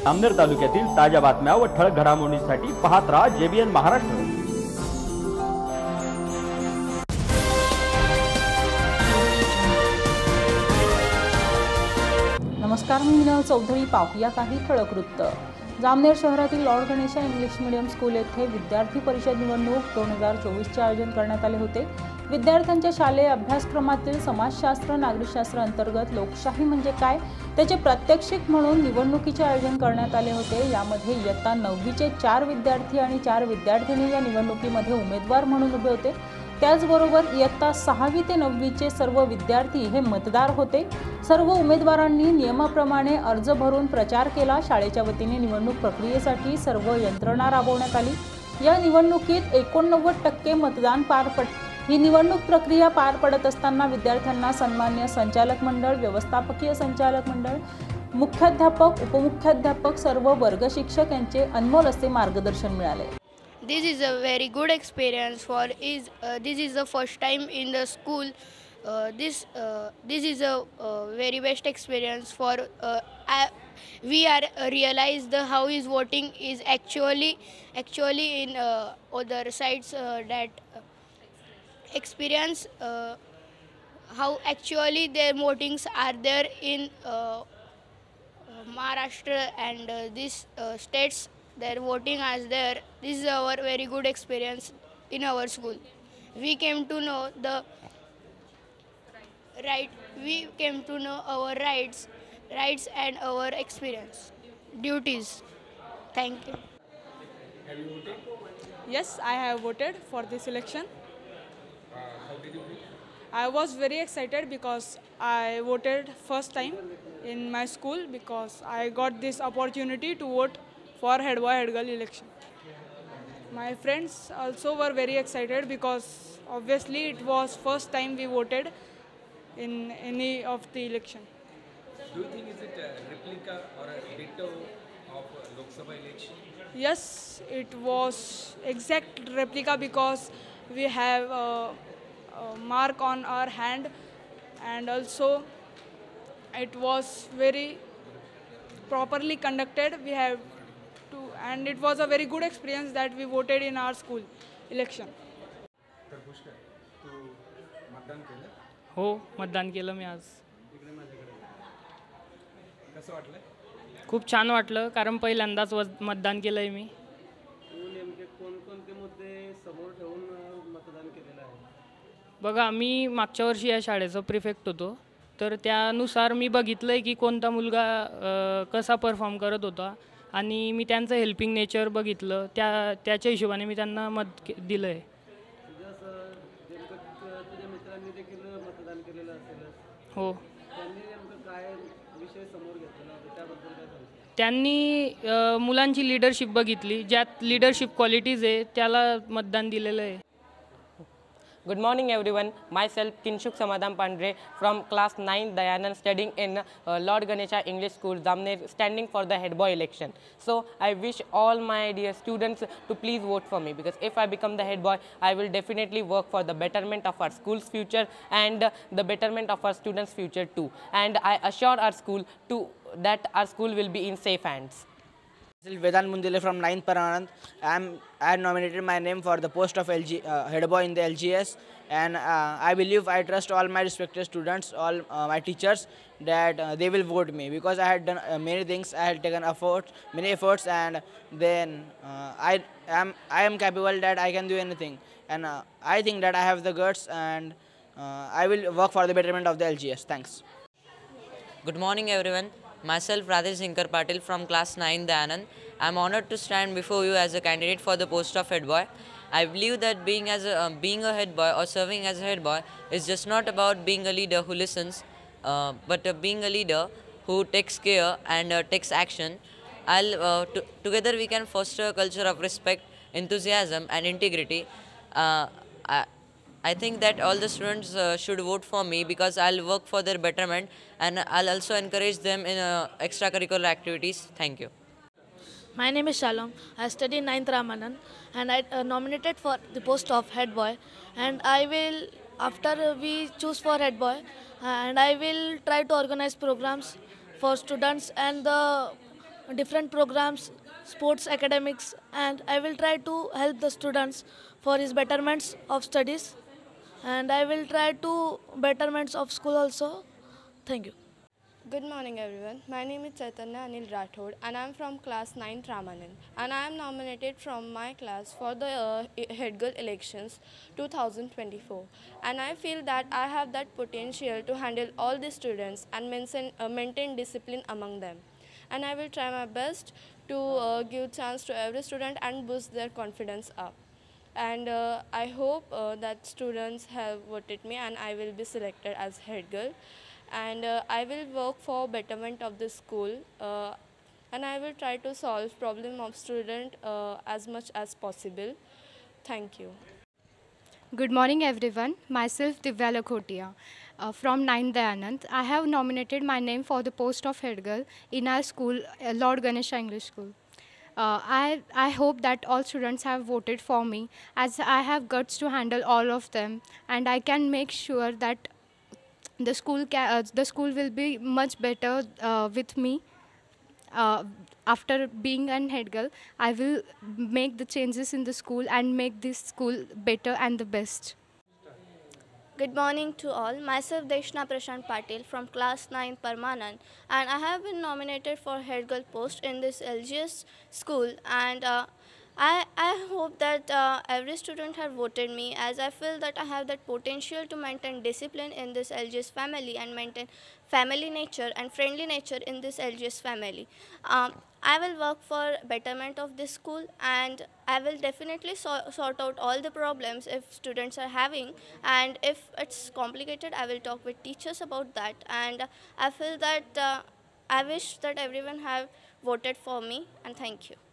जामनेर तालुक्यातील ताज्या बातम्या व ठळक घडामोडींसाठी पाहत राहा JBN महाराष्ट्र। नमस्कार, मी मीना चौधरी। पाहूया काही ठळक वृत्त। जामनेर शहरातील Lord Ganesha English medium school येथे विद्यार्थी परिषद निवडणूक 2024 चे आयोजन करण्यात आले होते। विद्यार्थ्यांच्या शालेय अभ्यासक्रमातील समाजशास्त्र नागरिकशास्त्र अंतर्गत लोकशाही म्हणजे काय त्याचे प्रात्यक्षिक म्हणून निवडणुकीचे आयोजन करण्यात आले होते। यामध्ये इयत्ता 9वी चे 4 विद्यार्थी आणि 4 विद्यार्थिनी या निवडणुकीमध्ये उमेदवार म्हणून उभे होते। त्याचबरोबर इयत्ता 6वी ते 9वी चे सर्व विद्यार्थी हे मतदार होते। सर्व उमेदवारांनी नियमाप्रमाणे अर्ज भरून प्रचार केला। शाळेच्या वतीने निवडणूक प्रक्रियेसाठी सर्व यंत्रणा राबवण्यात आली। या निवडणुकीत 89% मतदान पार पडले। ही निवडणूक प्रक्रिया पार पडत असताना विद्यार्थ्यांना सन्मान्य संचालक मंडळ, व्यवस्थापकीय संचालक मंडळ, मुख्याध्यापक, उपमुख्याध्यापक, सर्व वर्ग शिक्षक यांचे अनमोल असे मार्गदर्शन मिळाले। This is a very good experience for this is the first time in the school. This is a very best experience for we are realize the how is voting is actually in other sides that experience how actually their votings are there in Maharashtra and these states. Their voting as there. This is our very good experience in our school. We came to know the right. We came to know our rights and our experience, duties. Thank you. Have you voted? Yes, I have voted for this election. How did you feel? I was very excited because I voted first time in my school because I got this opportunity to vote for head boy head girl election. My friends also were very excited because obviously it was first time we voted in any of the election. Do you think is it a replica or a ditto of Lok Sabha election? Yes, it was exact replica because we have a mark on our hand, and also it was very properly conducted. We have to, and it was a very good experience that we voted in our school election. तर पुष्कर, तू मतदान केलं? हो, मतदान केलं मी आज। इकडे माझ्याकडे कसं वाटलं? खूप छान वाटलं कारण पहिल्यांदाच मतदान केलंय मी। तू नेमके कोणकोणते मुद्दे समोर ठेवून मतदान केलेलं आहे? बघा, मी मागच्या वर्षी या शाळेचा प्रिफेक्ट होतो, तर त्यानुसार मी बघितलंय की कोणता मुलगा कसा परफॉर्म करत होता आणि मी त्यांचं हेल्पिंग नेचर बघितलं, त्याच्या हिशोबाने मी त्यांना मत दिलंय। तुझ्या मित्रांनी देखील मतदान केलेलं असेल? हो, त्यांनी नेमकं काय विषय समोर घेतलेला होता त्याबद्दल काय सांगू? त्यांनी मुलांची लीडरशिप बघितली, ज्यात लीडरशिप क्वालिटीज आहे त्याला मतदान दिलेलं आहे। Good morning everyone, myself Kinshuk Samadhan Pandre from class 9 Dayanand, studying in Lord Ganesha English School, Jamner, standing for the head boy election. So I wish all my dear students to please vote for me, because if I become the head boy, I will definitely work for the betterment of our school's future and the betterment of our students' future too. And I assure our school that our school will be in safe hands. Vedant Mundile from 9th Paranand. I had nominated my name for the post of head boy in the LGS, and I believe I trust all my respected students, all my teachers, that they will vote me because I had done many things. I had taken many efforts, and then I am capable that I can do anything, and I think that I have the guts, and I will work for the betterment of the LGS. Thanks. Good morning everyone. Myself Rajesh Sinkar Patil from class 9 Dayanand. I am honored to stand before you as a candidate for the post of head boy. I believe that being a head boy or serving as a head boy is just not about being a leader who listens, but being a leader who takes care and takes action. Together we can foster a culture of respect, enthusiasm and integrity. I think that all the students should vote for me because I'll work for their betterment, and I'll also encourage them in extracurricular activities. Thank you. My name is Shalom. I study 9th Ramanan, and I nominated for the post of head boy. And I will, after we choose for head boy, and I will try to organize programs for students and the different programs, sports, academics, and I will try to help the students for his betterments of studies, and I will try to betterments of school also. Thank you. Good morning everyone. My name is Chaitanya Anil Rathod and I am from class 9 Ramanand, and I am nominated from my class for the head girl elections 2024, and I feel that I have that potential to handle all the students and maintain discipline among them, and I will try my best to give chance to every student and boost their confidence up. And I hope that students have voted me and I will be selected as head girl, and I will work for betterment of the school, and I will try to solve problem of student as much as possible. Thank you. Good morning everyone. Myself Divya Lakhotia from 9th Dayanand. I have nominated my name for the post of head girl in our school, Lord Ganesha English School. I hope that all students have voted for me, as I have guts to handle all of them, and I can make sure that the school will be much better with me. After being an head girl, I will make the changes in the school and make this school better and the best. Good morning to all. Myself Deshna Prashant Patil from class 9 Parmanand, and I have been nominated for head girl post in this LGS school, and I hope that every student have voted me, as I feel that I have that potential to maintain discipline in this LGS family and maintain family nature and friendly nature in this LGS family. I will work for betterment of this school, and I will definitely sort out all the problems if students are having, and if it's complicated I will talk with teachers about that, and I feel that I wish that everyone have voted for me, and thank you.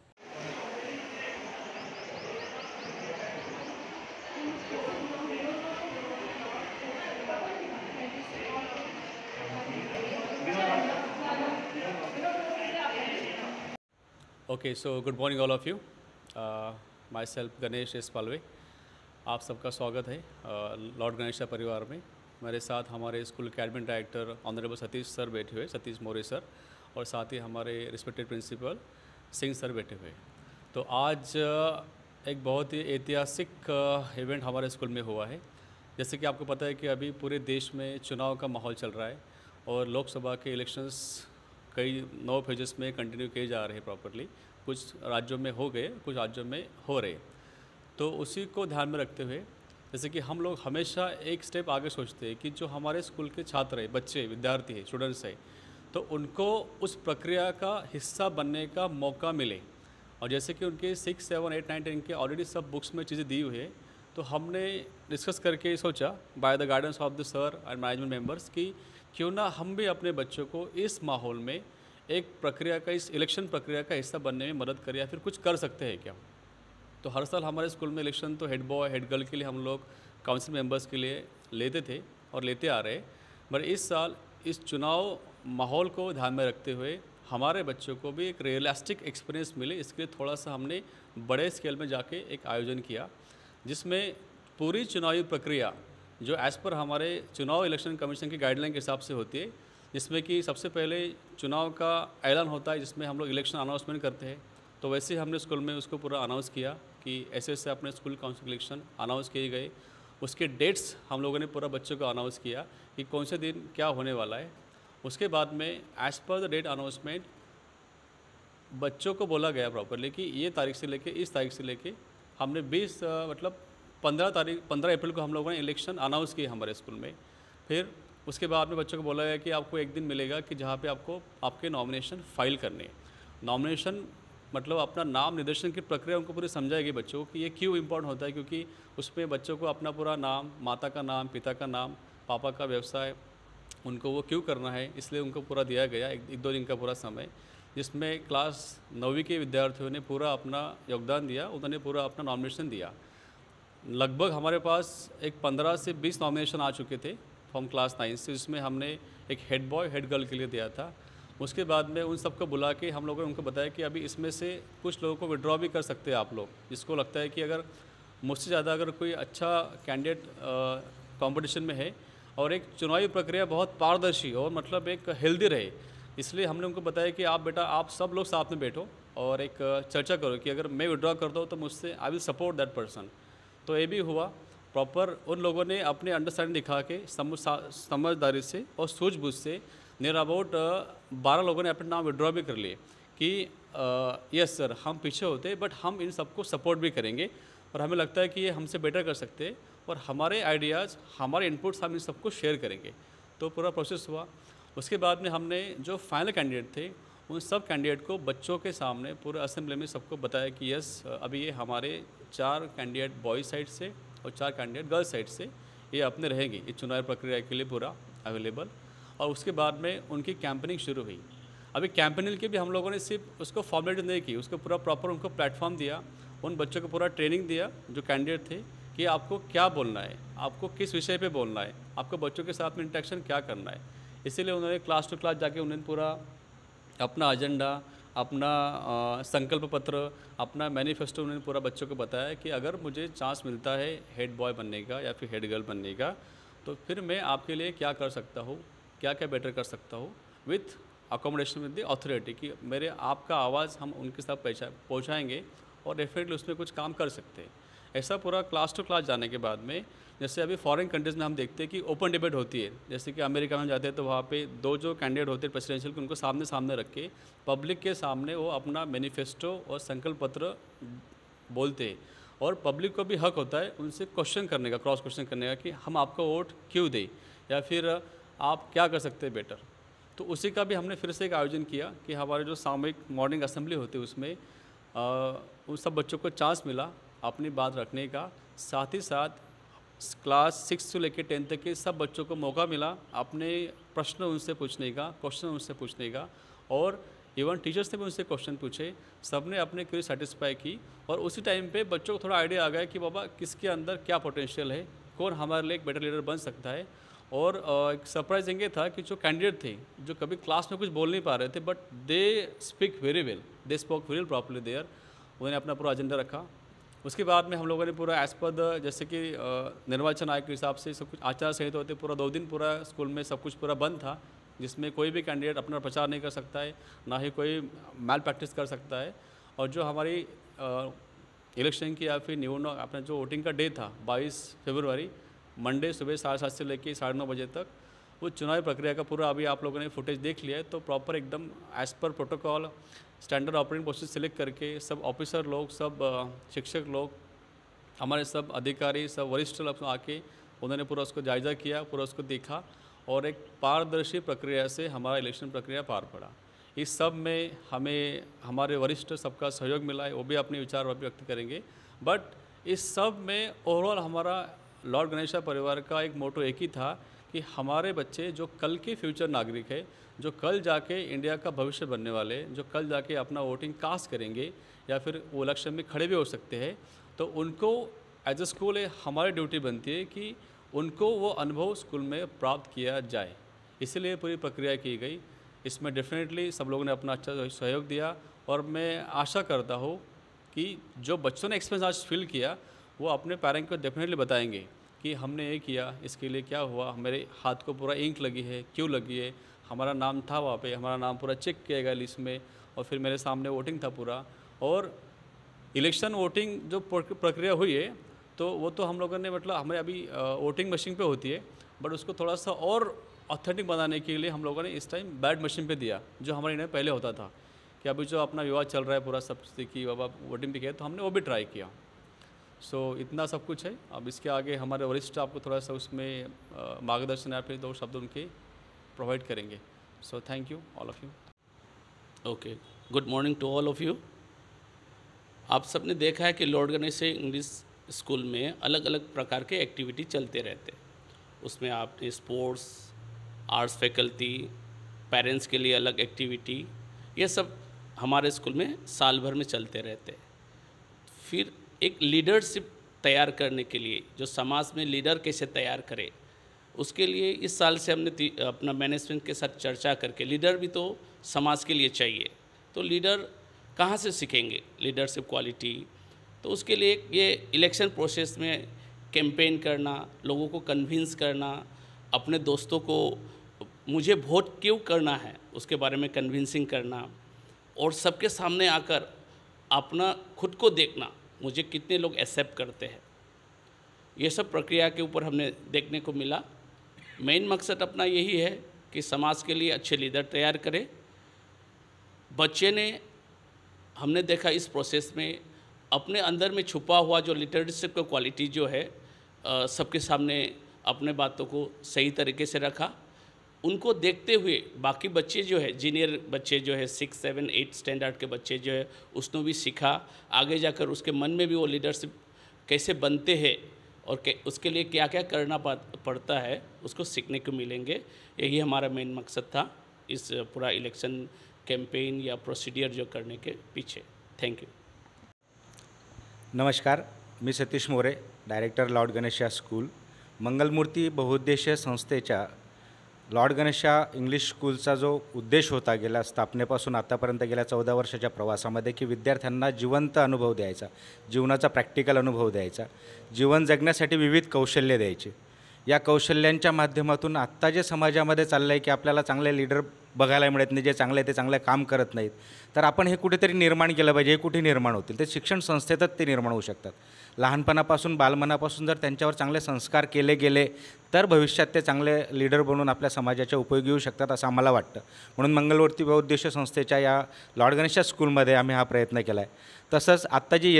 Okay, so good morning all of you. Myself Ganesh S. Palve. आप सबका स्वागत है Lord Ganesha परिवार में। मेरे साथ हमारे school के admin director honourable Satish sir बैठे हुए, सतीश मौर्य सर, और साथ ही हमारे रिस्पेक्टेड प्रिंसिपल सिंह सर बैठे हुए। तो आज एक बहुत ही ऐतिहासिक इवेंट हमारे स्कूल में हुआ है। जैसे कि आपको पता है कि अभी पूरे देश में चुनाव का माहौल चल रहा है और लोकसभा के इलेक्शंस कई 9 फेजेस में कंटिन्यू किए जा रहे हैं प्रॉपरली। कुछ राज्यों में हो गए, कुछ राज्यों में हो रहे। तो उसी को ध्यान में रखते हुए जैसे कि हम लोग हमेशा एक स्टेप आगे सोचते हैं कि जो हमारे स्कूल के छात्र हैं, बच्चे, विद्यार्थी हैं, स्टूडेंट्स हैं, तो उनको उस प्रक्रिया का हिस्सा बनने का मौका मिले। और जैसे कि उनके 6, 7, 8, 9, 10 के ऑलरेडी सब बुक्स में चीज़ें दी हुई है, तो हमने डिस्कस करके सोचा by the guidance of the sir and management members कि क्यों ना हम भी अपने बच्चों को इस माहौल में एक प्रक्रिया का, इस इलेक्शन प्रक्रिया का हिस्सा बनने में मदद करें या फिर कुछ कर सकते हैं क्या। तो हर साल हमारे स्कूल में इलेक्शन तो हेड बॉय, हेड गर्ल के लिए हम लोग काउंसिल मेंबर्स के लिए लेते थे और लेते आ रहे। पर इस साल इस चुनाव माहौल को ध्यान में रखते हुए हमारे बच्चों को भी एक रियलिस्टिक एक्सपीरियंस मिले, इसके लिए थोड़ा सा हमने बड़े स्केल में जाके एक आयोजन किया, जिसमें पूरी चुनावी प्रक्रिया जो एज़ पर हमारे चुनाव इलेक्शन कमीशन की गाइडलाइन के हिसाब से होती है, जिसमें कि सबसे पहले चुनाव का ऐलान होता है, जिसमें हम लोग इलेक्शन अनाउंसमेंट करते हैं। तो वैसे ही हमने स्कूल में उसको पूरा अनाउंस किया कि ऐसे ऐसे अपने स्कूल काउंसिल इलेक्शन अनाउंस किए गए। उसके डेट्स हम लोगों ने पूरा बच्चों को अनाउंस किया कि कौन से दिन क्या होने वाला है। उसके बाद में as per the date announcement बच्चों को बोला गया प्रॉपरली कि ये तारीख से लेके इस तारीख से लेके हमने 15 अप्रैल को हम लोगों ने इलेक्शन अनाउंस किए हमारे स्कूल में। फिर उसके बाद में बच्चों को बोला गया कि आपको एक दिन मिलेगा कि जहाँ पे आपको आपके नॉमिनेशन फाइल करने हैं। नॉमिनेशन मतलब अपना नाम निर्देशन की प्रक्रिया उनको पूरी समझाएगी बच्चों को कि ये क्यों इम्पोर्टेंट होता है, क्योंकि उसमें बच्चों को अपना पूरा नाम, माता का नाम, पिता का नाम, पापा का व्यवसाय, उनको वो क्यों करना है, इसलिए उनको पूरा दिया गया एक 2 दिन का पूरा समय, जिसमें क्लास 9वीं के विद्यार्थियों ने पूरा अपना योगदान दिया। उन्होंने पूरा अपना नॉमिनेशन दिया। लगभग हमारे पास एक 15 से 20 नॉमिनेशन आ चुके थे फ्रॉम क्लास 9 से, जिसमें हमने एक हेड बॉय, हेड गर्ल के लिए दिया था। उसके बाद में उन सबको बुला के हम लोगों ने उनको बताया कि अभी इसमें से कुछ लोगों को विड्रॉ भी कर सकते हैं आप लोग, जिसको लगता है कि अगर मुझसे ज़्यादा अगर कोई अच्छा कैंडिडेट कंपटीशन में है और एक चुनावी प्रक्रिया बहुत पारदर्शी और मतलब एक हेल्दी रहे, इसलिए हमने उनको बताया कि आप बेटा आप सब लोग साथ में बैठो और एक चर्चा करो कि अगर मैं विड्रॉ करता हूँ तो मुझसे I will support that person. तो ये भी हुआ प्रॉपर, उन लोगों ने अपने अंडरस्टैंडिंग दिखा के समझदारी से और सूझबूझ से नियर अबाउट 12 लोगों ने अपने नाम विड्रॉ भी कर लिए कि यस सर हम पीछे होते बट हम इन सबको सपोर्ट भी करेंगे और हमें लगता है कि ये हमसे बेटर कर सकते हैं और हमारे आइडियाज़ हमारे इनपुट्स हम इन सबको शेयर करेंगे। तो पूरा प्रोसेस हुआ। उसके बाद में हमने जो फाइनल कैंडिडेट थे उन सब कैंडिडेट को बच्चों के सामने पूरे असेंबली में सबको बताया कि यस अभी ये हमारे 4 कैंडिडेट बॉयज़ साइड से और 4 कैंडिडेट गर्ल्स साइड से ये अपने रहेंगे इस चुनाव प्रक्रिया के लिए पूरा अवेलेबल। और उसके बाद में उनकी कैंपेनिंग शुरू हुई। अभी कैंपेनिंग के भी हम लोगों ने सिर्फ उसको फॉर्मेलिटी नहीं की, उसको पूरा प्रॉपर उनको प्लेटफॉर्म दिया, उन बच्चों को पूरा ट्रेनिंग दिया जो कैंडिडेट थे कि आपको क्या बोलना है, आपको किस विषय पे बोलना है, आपको बच्चों के साथ में इंटरेक्शन क्या करना है। इसीलिए उन्होंने क्लास टू क्लास जाके उन्होंने पूरा अपना एजेंडा, अपना संकल्प पत्र, अपना मैनिफेस्टो उन्होंने पूरा बच्चों को बताया कि अगर मुझे चांस मिलता है हेड बॉय बनने का या फिर हेड गर्ल बनने का तो फिर मैं आपके लिए क्या कर सकता हूँ, क्या क्या बेटर कर सकता हूँ with accommodation with the authority कि मेरे आपका आवाज़ हम उनके साथ पहुँचाएँगे और डेफिनेटली उसमें कुछ काम कर सकते हैं। ऐसा पूरा क्लास टू क्लास जाने के बाद में जैसे अभी फॉरेन कंट्रीज़ में हम देखते हैं कि ओपन डिबेट होती है, जैसे कि अमेरिका में जाते हैं तो वहाँ पे 2 जो कैंडिडेट होते हैं प्रेसिडेंशियल के उनको सामने सामने रख के पब्लिक के सामने वो अपना मैनिफेस्टो और संकल्प पत्र बोलते हैं और पब्लिक को भी हक होता है उनसे क्वेश्चन करने का, क्रॉस क्वेश्चन करने का कि हम आपको वोट क्यों दें या फिर आप क्या कर सकते हैं बेटर। तो उसी का भी हमने फिर से एक आयोजन किया कि हमारे जो सामूहिक मॉर्निंग असेंबली होती है उसमें उन सब बच्चों को चांस मिला अपनी बात रखने का, साथ ही साथ क्लास 6 से लेकर 10 तक के सब बच्चों को मौका मिला अपने प्रश्न उनसे पूछने का, क्वेश्चन उनसे पूछने का और इवन टीचर्स ने भी उनसे क्वेश्चन पूछे, सब ने अपने क्वेरी सेटिस्फाई की और उसी टाइम पे बच्चों को थोड़ा आइडिया आ गया कि बाबा किसके अंदर क्या पोटेंशियल है, कौन हमारे लिए एक बेटर लीडर बन सकता है। और एक सरप्राइजिंग ये था कि जो कैंडिडेट थे जो कभी क्लास में कुछ बोल नहीं पा रहे थे but they speak very well, they spoke very properly there, उन्होंने अपना पूरा एजेंडा रखा। उसके बाद में हम लोगों ने पूरा एज पर जैसे कि निर्वाचन आयोग के हिसाब से सब कुछ आचार संहिता होते पूरा 2 दिन पूरा स्कूल में सब कुछ पूरा बंद था जिसमें कोई भी कैंडिडेट अपना प्रचार नहीं कर सकता है, ना ही कोई मैल प्रैक्टिस कर सकता है। और जो हमारी इलेक्शन की या फिर निवडणूक अपना जो वोटिंग का डे था 22 फरवरी मंडे सुबह 7:30 से लेकर 9:30 बजे तक वो चुनावी प्रक्रिया का पूरा अभी आप लोगों ने फुटेज देख लिया है। तो प्रॉपर एकदम as per protocol standard operating process select करके सब ऑफिसर लोग, सब शिक्षक लोग, हमारे सब अधिकारी, सब वरिष्ठ लोग आके उन्होंने पूरा उसको जायज़ा किया, पूरा उसको देखा और एक पारदर्शी प्रक्रिया से हमारा इलेक्शन प्रक्रिया पार पड़ा। इस सब में हमें हमारे वरिष्ठ सबका सहयोग मिला है, वो भी अपने विचार व्यक्त करेंगे। बट इस सब में ओवरऑल हमारा लॉर्ड गणेशा परिवार का एक मोटो एक ही था कि हमारे बच्चे जो कल के फ्यूचर नागरिक है, जो कल जाके इंडिया का भविष्य बनने वाले, जो कल जाके अपना वोटिंग कास्ट करेंगे या फिर वो इलेक्शन में खड़े भी हो सकते हैं, तो उनको एज ए स्कूल हमारी ड्यूटी बनती है कि उनको वो अनुभव स्कूल में प्राप्त किया जाए। इसलिए पूरी प्रक्रिया की गई। इसमें डेफिनेटली सब लोगों ने अपना अच्छा सहयोग दिया और मैं आशा करता हूँ कि जो बच्चों ने एक्सपीरियंस आज फील किया वो अपने पेरेंट्स को डेफिनेटली बताएंगे कि हमने ये किया, इसके लिए क्या हुआ, मेरे हाथ को पूरा इंक लगी है, क्यों लगी है, हमारा नाम था वहाँ पे, हमारा नाम पूरा चेक किया गया लिस्ट में और फिर मेरे सामने वोटिंग था पूरा। और इलेक्शन वोटिंग जो प्रक्रिया हुई है तो वो तो हम लोगों ने मतलब हमें अभी वोटिंग मशीन पे होती है बट उसको थोड़ा सा और ऑथेंटिक बनाने के लिए हम लोगों ने इस टाइम बैड मशीन पे दिया जो हमारे इंडिया में पहले होता था कि अभी जो अपना विवाद चल रहा है पूरा सबसे कि बाबा वोटिंग पे किया, तो हमने वो भी ट्राई किया। सो इतना सब कुछ है। अब इसके आगे हमारे वरिष्ठ आपको थोड़ा सा उसमें मार्गदर्शन या फिर 2 शब्द उनके प्रोवाइड करेंगे। So thank you all of you. Okay, good morning to all of you. आप सबने देखा है कि लॉर्ड गणेश इंग्लिश स्कूल में अलग अलग प्रकार के एक्टिविटी चलते रहते हैं। उसमें आपने स्पोर्ट्स, आर्ट्स फैकल्टी, पेरेंट्स के लिए अलग एक्टिविटी, ये सब हमारे स्कूल में साल भर में चलते रहते हैं। फिर एक लीडरशिप तैयार करने के लिए, जो समाज में लीडर कैसे तैयार करे, उसके लिए इस साल से हमने अपना मैनेजमेंट के साथ चर्चा करके, लीडर भी तो समाज के लिए चाहिए, तो लीडर कहाँ से सीखेंगे लीडरशिप क्वालिटी, तो उसके लिए ये इलेक्शन प्रोसेस में कैंपेन करना, लोगों को कन्विंस करना, अपने दोस्तों को मुझे वोट क्यों करना है उसके बारे में कन्विंसिंग करना, और सबके सामने आकर अपना खुद को देखना, मुझे कितने लोग एक्सेप्ट करते हैं, ये सब प्रक्रिया के ऊपर हमने देखने को मिला। मेन मकसद अपना यही है कि समाज के लिए अच्छे लीडर तैयार करें। बच्चे ने, हमने देखा इस प्रोसेस में अपने अंदर में छुपा हुआ जो लीडरशिप का क्वालिटी जो है सबके सामने अपने बातों को सही तरीके से रखा। उनको देखते हुए बाकी बच्चे जो है, जीनियर बच्चे जो है 6, 7, 8 स्टैंडर्ड के बच्चे जो है, उसने भी सीखा। आगे जाकर उसके मन में भी वो लीडरशिप कैसे बनते हैं और उसके लिए क्या क्या करना पड़ता है उसको सीखने को मिलेंगे। यही हमारा मेन मकसद था इस पूरा इलेक्शन कैंपेन या प्रोसीडियर जो करने के पीछे। Thank you. नमस्कार, मी Satish More, director Lord Ganesha school. Mangalmurti बहुउद्देशीय संस्थेच्या लॉर्ड गणेशा इंग्लिश स्कूलचा जो उद्देश होता गेल्या स्थापनेपासून आतापर्यंत गेल्या 14 वर्षाच्या प्रवासामध्ये की विद्यार्थ्यांना जिवंत अनुभव द्यायचा, जीवनाचा प्रॅक्टिकल अनुभव द्यायचा, जीवन जगण्यासाठी विविध कौशल्य द्यायची. या कौशल्यांच्या माध्यमातून आत्ता जे समाजामध्ये चाललं आहे की आपल्याला चांगले लीडर बघायला मिळत नाही, जे चांगले ते चांगले काम करत नाहीत, तर आपण हे कुठेतरी निर्माण केलं पाहिजे. हे कुठे निर्माण होतील? ते शिक्षण संस्थेतच ते निर्माण होऊ शकतात. लहानपणापासून, बालमनापासून जर त्यांच्यावर चांगले संस्कार केले गेले तर भविष्यात ते चांगले लीडर बनून आपल्या समाजाच्या उपयोगी येऊ शकतात असं आम्हाला वाटतं. म्हणून मंगलमूर्ती बहुउद्देशीय संस्थेच्या या लॉर्ड गणेशा स्कूलमध्ये आम्ही हा प्रयत्न केला आहे. तसंच आत्ता जी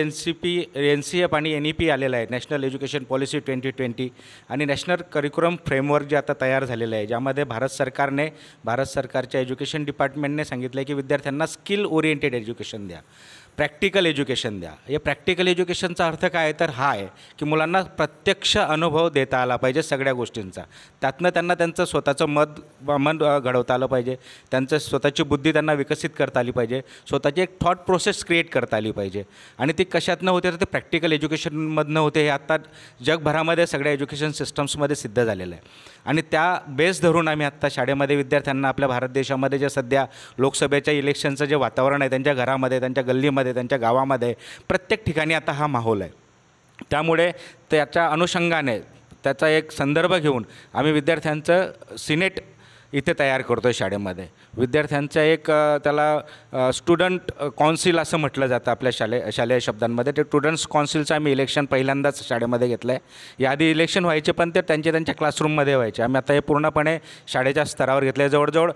NCF आणि NEP आलेलं आहे, नॅशनल एज्युकेशन पॉलिसी 2020, आणि नॅशनल करिक्युलम फ्रेमवर्क जे आता तयार झालेलं आहे, ज्यामध्ये भारत सरकारच्या एज्युकेशन डिपार्टमेंटने सांगितलं आहे की विद्यार्थ्यांना स्किल ओरिएंटेड एज्युकेशन द्या, प्रॅक्टिकल एज्युकेशन द्या. या प्रॅक्टिकल एज्युकेशनचा अर्थ काय आहे तर हा आहे की मुलांना प्रत्यक्ष अनुभव देता आला पाहिजे सगळ्या गोष्टींचा. त्यातनं त्यांना त्यांचं स्वतःचं मन घडवता आलं पाहिजे, त्यांचं स्वतःची बुद्धी त्यांना विकसित करता आली पाहिजे, स्वतःची एक थॉट प्रोसेस क्रिएट करता आली पाहिजे. आणि ती कशातनं होते तर ते प्रॅक्टिकल एज्युकेशनमधनं होते. हे आत्ता जगभरामध्ये सगळ्या एज्युकेशन सिस्टम्समध्ये सिद्ध झालेलं आहे. आणि त्या बेस धरून आम्ही आत्ता शाळेमध्ये विद्यार्थ्यांना आपल्या भारत देशामध्ये जे सध्या लोकसभेच्या इलेक्शनचं जे वातावरण आहे, त्यांच्या घरामध्ये, त्यांच्या गल्लीमध्ये, त्यांच्या गावामध्ये, प्रत्येक ठिकाणी आता हा माहोल आहे. त्यामुळे त्याच्या अनुषंगाने त्याचा एक संदर्भ घेऊन आम्ही विद्यार्थ्यांचं सिनेट इथे तयार करतो आहे शाळेमध्ये. विद्यार्थ्यांचं एक त्याला स्टुडंट कौन्सिल असं म्हटलं जातं आपल्या शालेय शब्दांमध्ये. ते स्टुडंट्स कौन्सिलचं आम्ही इलेक्शन पहिल्यांदाच शाळेमध्ये घेतलं आहे. याआधी इलेक्शन व्हायचे पण ते त्यांच्या क्लासरूममध्ये व्हायचे. आम्ही आता हे पूर्णपणे शाळेच्या स्तरावर घेतलं आहे. जवळजवळ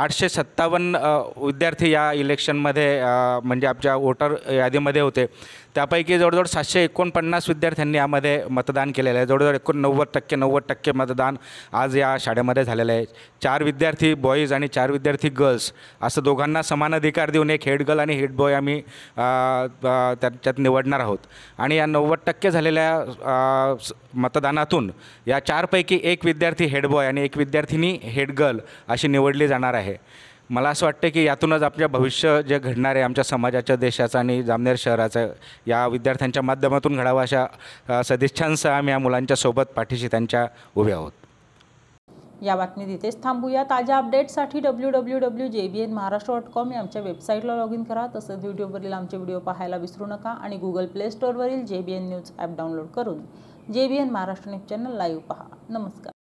857 विद्यार्थी या इलेक्शनमध्ये म्हणजे आमच्या वोटर यादीमध्ये होते. त्यापैकी जवळजवळ 749 विद्यार्थ्यांनी यामध्ये मतदान केलेलं आहे. जवळजवळ 90% मतदान आज या शाळेमध्ये झालेलं आहे. 4 विद्यार्थी बॉईज आणि 4 विद्यार्थी गर्ल्स असं दोघांना समान अधिकार देऊन एक हेड गर्ल आणि हेड बॉय आम्ही त्याच्यात निवडणार आहोत. आणि या 90% झालेल्या मतदानातून या 4पैकी एक विद्यार्थी हेड बॉय आणि एक विद्यार्थिनी हेड गर्ल अशी निवडली जाणार आहे. मला असं वाटतं की यातूनच आपल्या भविष्य जे घडणार आहे आमच्या समाजाच्या, देशाचं आणि जामनेर शहराचं, या विद्यार्थ्यांच्या माध्यमातून घडावं अशा सदिच्छांसह आम्ही या मुलांच्या सोबत पाठीशी त्यांच्या उभे आहोत. या बातमीत इथेच थांबूया. ताज्या अपडेट्ससाठी www.jbnmaharashtra.com या आमच्या वेबसाईटला लॉग इन करा. तसंच यूट्यूबवरील आमचे व्हिडिओ पाहायला विसरू नका आणि गुगल प्ले स्टोअरवरील JBN न्यूज ॲप डाउनलोड करून JBN Maharashtra news channel live पहा. नमस्कार.